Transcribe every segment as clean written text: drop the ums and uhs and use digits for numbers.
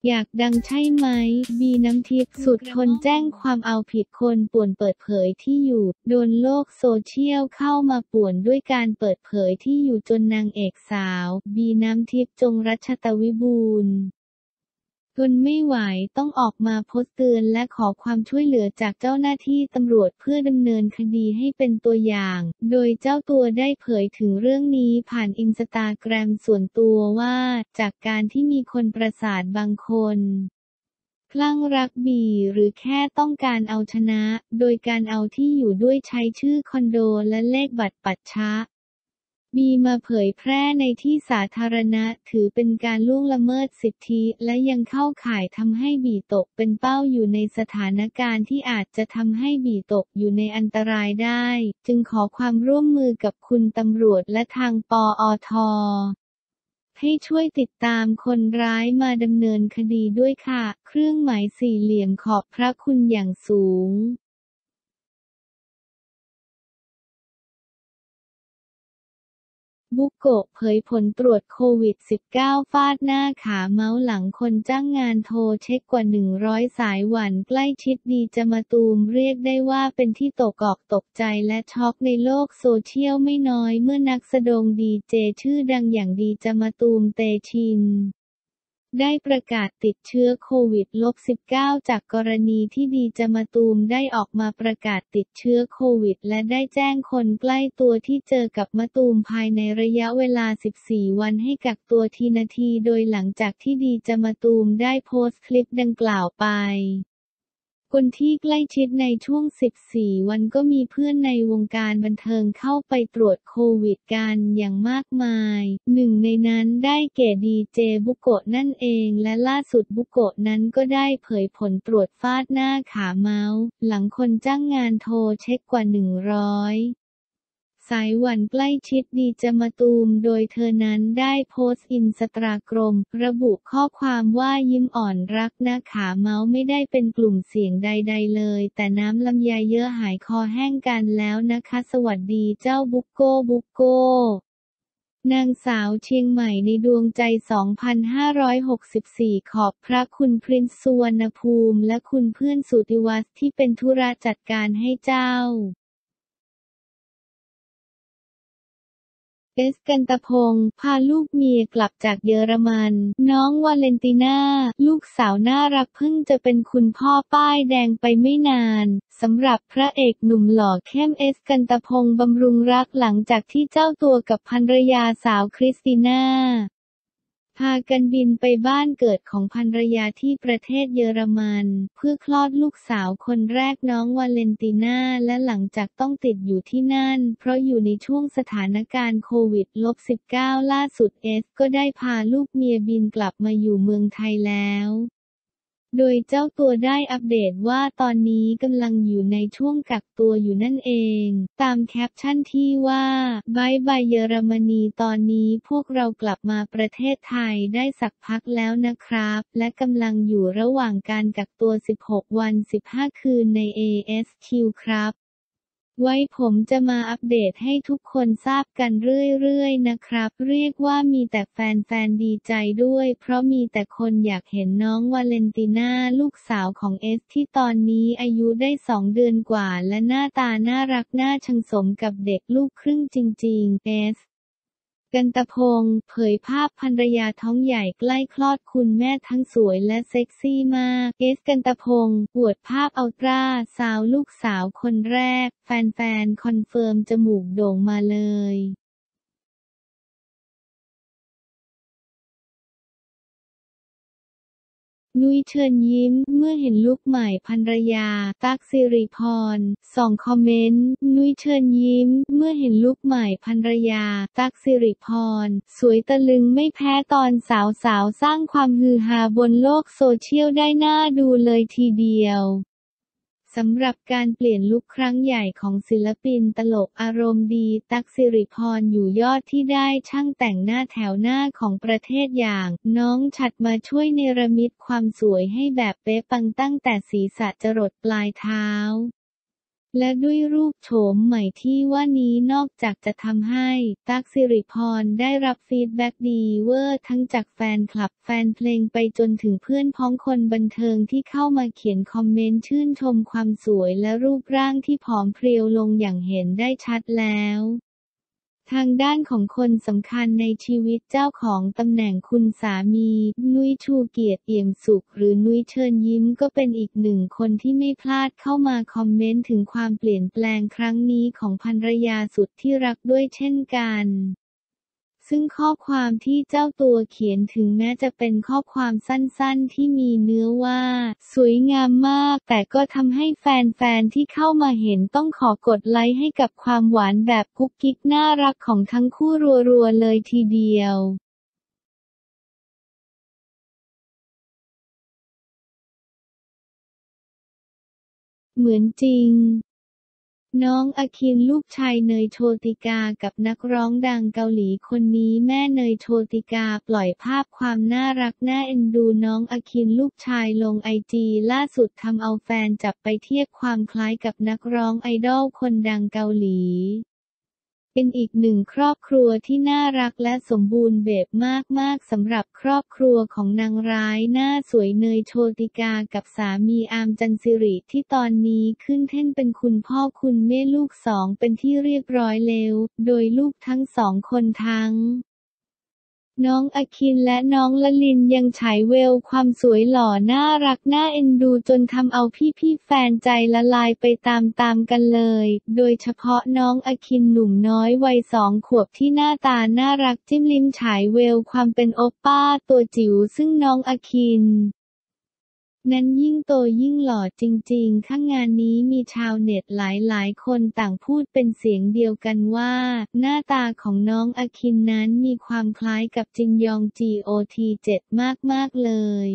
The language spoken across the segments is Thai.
อยากดังใช่ไหม บีน้ำทิพย์สุดทนแจ้งความเอาผิดคนป่วนเปิดเผยที่อยู่โดนโลกโซเชียลเข้ามาป่วนด้วยการเปิดเผยที่อยู่จนนางเอกสาวบีน้ำทิพย์จงรัชตวิบูลย์ทนไม่ไหวต้องออกมาโพสต์เตือนและขอความช่วยเหลือจากเจ้าหน้าที่ตำรวจเพื่อดำเนินคดีให้เป็นตัวอย่าง โดยเจ้าตัวได้เผยถึงเรื่องนี้ผ่านอินสตาแกรมส่วนตัวว่าจากการที่มีคนประสาทบางคนคลั่งรักบีหรือแค่ต้องการเอาชนะโดยการเอาที่อยู่ด้วยใช้ชื่อคอนโดและเลขบัตรปัชชะบีมาเผยแพร่ในที่สาธารณะถือเป็นการล่วงละเมิดสิทธิและยังเข้าข่ายทำให้บีตกเป็นเป้าอยู่ในสถานการณ์ที่อาจจะทำให้บีตกอยู่ในอันตรายได้จึงขอความร่วมมือกับคุณตำรวจและทางปอท.ให้ช่วยติดตามคนร้ายมาดำเนินคดีด้วยค่ะเครื่องหมายสี่เหลี่ยมขอบพระคุณอย่างสูงบุโกะเผยผลตรวจโควิด -19 ฟาดหน้าขาเมาส์หลังคนจ้างงานโทรเช็คกว่า100สายหวั่นใกล้ชิดดีเจมะตูมเรียกได้ว่าเป็นที่ตกอกตกใจและช็อกในโลกโซเชียลไม่น้อยเมื่อนักแสดงดีเจชื่อดังอย่างดีเจมะตูมเตชินได้ประกาศติดเชื้อโควิด -19 จากกรณีที่ดีเจมะตูมได้ออกมาประกาศติดเชื้อโควิดและได้แจ้งคนใกล้ตัวที่เจอกับมะตูมภายในระยะเวลา14วันให้กักตัวทีนาทีโดยหลังจากที่ดีเจมะตูมได้โพสต์คลิปดังกล่าวไปคนที่ใกล้ชิดในช่วง14วันก็มีเพื่อนในวงการบันเทิงเข้าไปตรวจโควิดกันอย่างมากมายหนึ่งในนั้นได้แก่ดีเจบุโกะนั่นเองและล่าสุดบุโกะนั้นก็ได้เผยผลตรวจฟาดหน้าขาเมาส์หลังคนจ้างงานโทรเช็คกว่า100สายหวั่นใกล้ชิดดีเจมะตูมโดยเธอนั้นได้โพสต์อินสตาแกรมระบุข้อความว่ายิ้มอ่อนรักนะขาเมาส์ไม่ได้เป็นกลุ่มเสี่ยงใดๆเลยแต่น้ำลำไยเยอะหายคอแห้งกันแล้วนะคะสวัสดีเจ้าบุโก้นางสาวเชียงใหม่ในดวงใจ 2564 ขอบพระคุณพรินซ์สุวรรณภูมิและคุณเพื่อนสุติวัฒน์ที่เป็นธุระจัดการให้เจ้ากันตพงษ์พาลูกเมียกลับจากเยอรมันน้องวาเลนติน่าลูกสาวน่ารักเพิ่งจะเป็นคุณพ่อป้ายแดงไปไม่นานสำหรับพระเอกหนุ่มหล่อเข้มกันตพงษ์บำรุงรักหลังจากที่เจ้าตัวกับภรรยาสาวคริสติน่าพากันบินไปบ้านเกิดของภรรยาที่ประเทศเยอรมันเพื่อคลอดลูกสาวคนแรกน้องวาเลนติน่าและหลังจากต้องติดอยู่ที่นั่นเพราะอยู่ในช่วงสถานการณ์โควิด -19 ล่าสุดก็ได้พาลูกเมียบินกลับมาอยู่เมืองไทยแล้วโดยเจ้าตัวได้อัปเดตว่าตอนนี้กำลังอยู่ในช่วงกักตัวอยู่นั่นเองตามแคปชั่นที่ว่าบ๊ายบายเยอรมนีตอนนี้พวกเรากลับมาประเทศไทยได้สักพักแล้วนะครับและกำลังอยู่ระหว่างการกักตัว16วัน15คืนใน ASQ ครับไว้ผมจะมาอัปเดตให้ทุกคนทราบกันเรื่อยๆนะครับเรียกว่ามีแต่แฟนๆดีใจด้วยเพราะมีแต่คนอยากเห็นน้องวาเลนติน่าลูกสาวของที่ตอนนี้อายุได้2เดือนกว่าและหน้าตาน่ารักน่าชังสมกับเด็กลูกครึ่งจริงๆกันตพงษ์เผยภาพภรรยาท้องใหญ่ใกล้คลอดคุณแม่ทั้งสวยและเซ็กซี่มากกันตพงษ์อวดภาพอัลตร้าซาวด์ลูกสาวคนแรกแฟนๆคอนเฟิร์มจมูกโด่งมาเลยนุ้ยเชิญยิ้มเมื่อเห็นลุคใหม่ภรรยาตั๊กสิริพรส่องคอมเมนต์นุ้ยเชิญยิ้มเมื่อเห็นลุคใหม่ภรรยาตั๊กสิริพรสวยตะลึงไม่แพ้ตอนสาวสร้างความฮือฮาบนโลกโซเชียลได้น่าดูเลยทีเดียวสำหรับการเปลี่ยนลุคครั้งใหญ่ของศิลปินตลกอารมณ์ดีตั๊กสิริพรอยู่ยอดที่ได้ช่างแต่งหน้าแถวหน้าของประเทศอย่างน้องฉัตรมาช่วยเนรมิตความสวยให้แบบเป๊ะปังตั้งแต่ศีรษะจรดปลายเท้าและด้วยรูปโฉมใหม่ที่ว่านี้นอกจากจะทำให้ตั๊กสิริพรได้รับฟีดแบ็กดีเวอร์ทั้งจากแฟนคลับแฟนเพลงไปจนถึงเพื่อนพ้องคนบันเทิงที่เข้ามาเขียนคอมเมนต์ชื่นชมความสวยและรูปร่างที่ผอมเพรียวลงอย่างเห็นได้ชัดแล้วทางด้านของคนสำคัญในชีวิตเจ้าของตำแหน่งคุณสามีนุ้ยชูเกียรติเอี่ยมสุขหรือนุ้ยเชิญยิ้มก็เป็นอีกหนึ่งคนที่ไม่พลาดเข้ามาคอมเมนต์ถึงความเปลี่ยนแปลงครั้งนี้ของภรรยาสุดที่รักด้วยเช่นกันซึ่งข้อความที่เจ้าตัวเขียนถึงแม้จะเป็นข้อความสั้นๆที่มีเนื้อว่าสวยงามมากแต่ก็ทำให้แฟนๆที่เข้ามาเห็นต้องขอกดไลค์ให้กับความหวานแบบกุ๊กกิ๊กน่ารักของทั้งคู่รัวๆเลยทีเดียวเหมือนจริง น้องอาคินลูกชายเนยโชติกากับนักร้องดังเกาหลีคนนี้แม่เนยโชติกาปล่อยภาพความน่ารักน่าเอ็นดูน้องอาคินลูกชายลงไอจีล่าสุดทำเอาแฟนจับไปเทียบความคล้ายกับนักร้องไอดอลคนดังเกาหลีเป็นอีกหนึ่งครอบครัวที่น่ารักและสมบูรณ์แบบมากๆสำหรับครอบครัวของนางร้ายหน้าสวยเนยโชติกากับสามีอาร์มจันสิริที่ตอนนี้ขึ้นแท่นเป็นคุณพ่อคุณแม่ลูกสองเป็นที่เรียบร้อยแล้วโดยลูกทั้งสองคนทั้งน้องอาคินและน้องละลินยังฉายแววความสวยหล่อน่ารักน่าเอ็นดูจนทำเอาพี่ๆแฟนใจละลายไปตามๆกันเลยโดยเฉพาะน้องอาคินหนุ่มน้อยวัย2 ขวบที่หน้าตาน่ารักจิ้มลิ้มฉายแววความเป็นโอปป้าตัวจิ๋วซึ่งน้องอาคินนั้นยิ่งโตยิ่งหล่อจริงๆข้างงานนี้มีชาวเน็ตหลายคนต่างพูดเป็นเสียงเดียวกันว่าหน้าตาของน้องอาคินนั้นมีความคล้ายกับจินยอง GOT7 มากๆเลย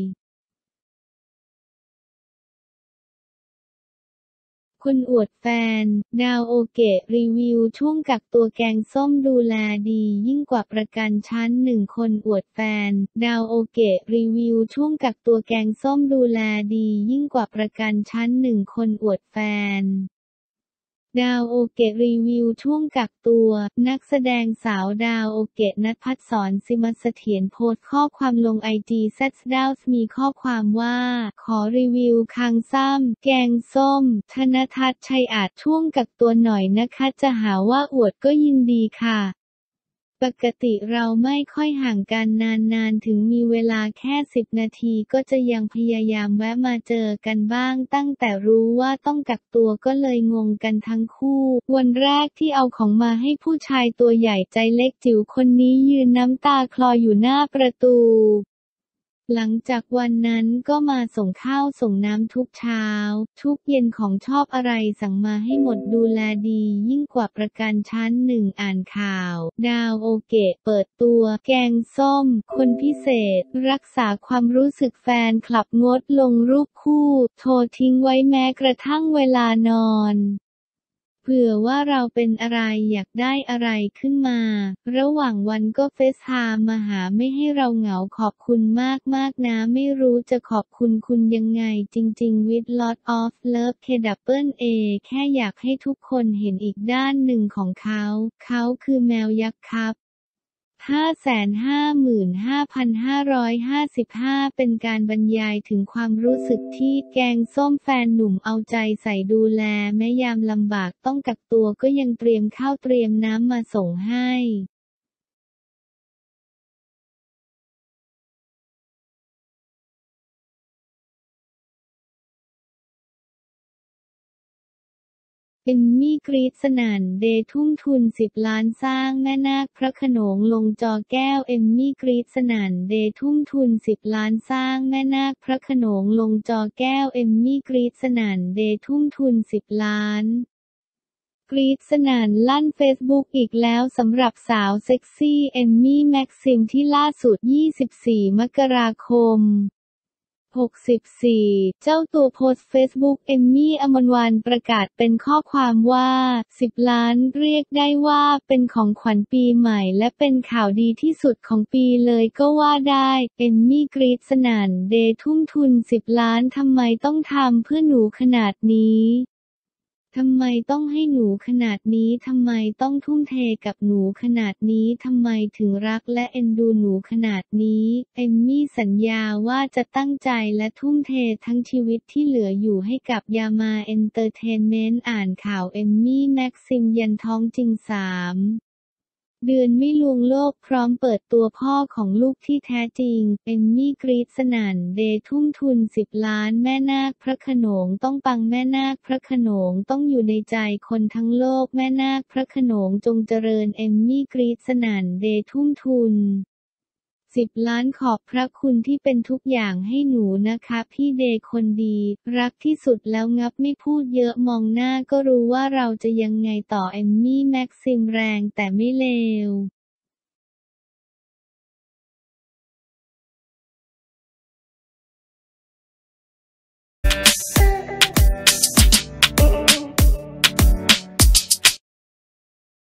คนอวดแฟนดาวโอเกะรีวิวช่วงกักตัวแกงส้มดูแลดียิ่งกว่าประกันชั้น1คนอวดแฟนดาวโอเกะรีวิวช่วงกักตัวแกงส้มดูแลดียิ่งกว่าประกันชั้น1คนอวดแฟนดาวโอเกะรีวิวช่วงกักตัวนักแสดงสาวดาวโอเกะณภัสสร สิมเสถียรโพสต์ข้อความลงไอจีแซดดาวส์มีข้อความว่าขอรีวิวคางซ้ำแกงส้มธนทัศน์ชัยอาจช่วงกักตัวหน่อยนะคะจะหาว่าอวดก็ยินดีค่ะปกติเราไม่ค่อยห่างกันนานๆถึงมีเวลาแค่10 นาทีก็จะยังพยายามแวะมาเจอกันบ้างตั้งแต่รู้ว่าต้องกักตัวก็เลยงงกันทั้งคู่วันแรกที่เอาของมาให้ผู้ชายตัวใหญ่ใจเล็กจิ๋วคนนี้ยืนน้ำตาคลออยู่หน้าประตูหลังจากวันนั้นก็มาส่งข้าวส่งน้ำทุกเช้าทุกเย็นของชอบอะไรสั่งมาให้หมดดูแลดียิ่งกว่าประกันชั้น1อ่านข่าวดาวโอเกะเปิดตัวแกงส้มคนพิเศษรักษาความรู้สึกแฟนคลับงดลงรูปคู่โทรทิ้งไว้แม้กระทั่งเวลานอนเผื่อว่าเราเป็นอะไรอยากได้อะไรขึ้นมาระหว่างวันก็เฟซไทม์มาหาไม่ให้เราเหงาขอบคุณมากนะไม่รู้จะขอบคุณคุณยังไงจริงๆ with lot of love KWA แค่อยากให้ทุกคนเห็นอีกด้านหนึ่งของเขาคือแมวยักษ์ครับ555,555 เป็นการบรรยายถึงความรู้สึกที่แกงส้มแฟนหนุ่มเอาใจใส่ดูแลแม้ยามลำบากต้องกักตัวก็ยังเตรียมข้าวเตรียมน้ำมาส่งให้เอมมี่กรี๊ดสนั่นเดย์ทุ่มทุน10 ล้านสร้างแม่นาคพระโขนงลงจอแก้วเอมมี่กรี๊ดสนั่นเดย์ทุ่มทุน10 ล้านสร้างแม่นาคพระโขนงลงจอแก้วเอมมี่กรี๊ดสนั่นเดย์ทุ่มทุน10 ล้านกรี๊ดสนั่นลั่นเฟซบุ๊กอีกแล้วสำหรับสาวเซ็กซี่เอมมี่แม็กซิมที่ล่าสุด24 มกราคม64เจ้าตัวโพสต์เฟซบุ๊กเอมมี่อมรวรรณประกาศเป็นข้อความว่า10 ล้านเรียกได้ว่าเป็นของขวัญปีใหม่และเป็นข่าวดีที่สุดของปีเลยก็ว่าได้เอมมี่กรี๊ดสนั่นเดย์ทุ่มทุน10 ล้านทำไมต้องทำเพื่อหนูขนาดนี้ทำไมต้องให้หนูขนาดนี้ทำไมต้องทุ่มเทกับหนูขนาดนี้ทำไมถึงรักและเอ็นดูหนูขนาดนี้เอมมี่สัญญาว่าจะตั้งใจและทุ่มเททั้งชีวิตที่เหลืออยู่ให้กับยามาเอนเตอร์เทนเมนต์อ่านข่าวเอมมี่แม็กซิมยันท้องจริง3 เดือนไม่ลวงโลกพร้อมเปิดตัวพ่อของลูกที่แท้จริงเอมมี่กรี๊ดสนั่นเดย์ทุ่มทุน10 ล้านแม่นาคพระโขนงต้องปังแม่นาคพระโขนงต้องอยู่ในใจคนทั้งโลกแม่นาคพระโขนงจงเจริญเอมมี่กรี๊ดสนั่นเดย์ทุ่มทุน10 ล้านขอบพระคุณที่เป็นทุกอย่างให้หนูนะคะพี่เดย์คนดีรักที่สุดแล้วงับไม่พูดเยอะมองหน้าก็รู้ว่าเราจะยังไงต่อเอมมี่แม็กซิมแรงแต่ไม่เลว